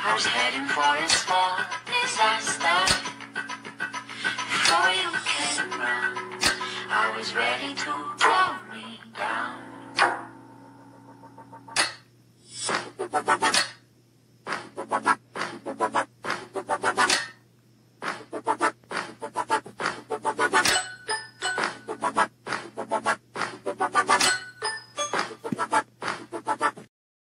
I was heading for a small disaster. Before you came around, I was ready to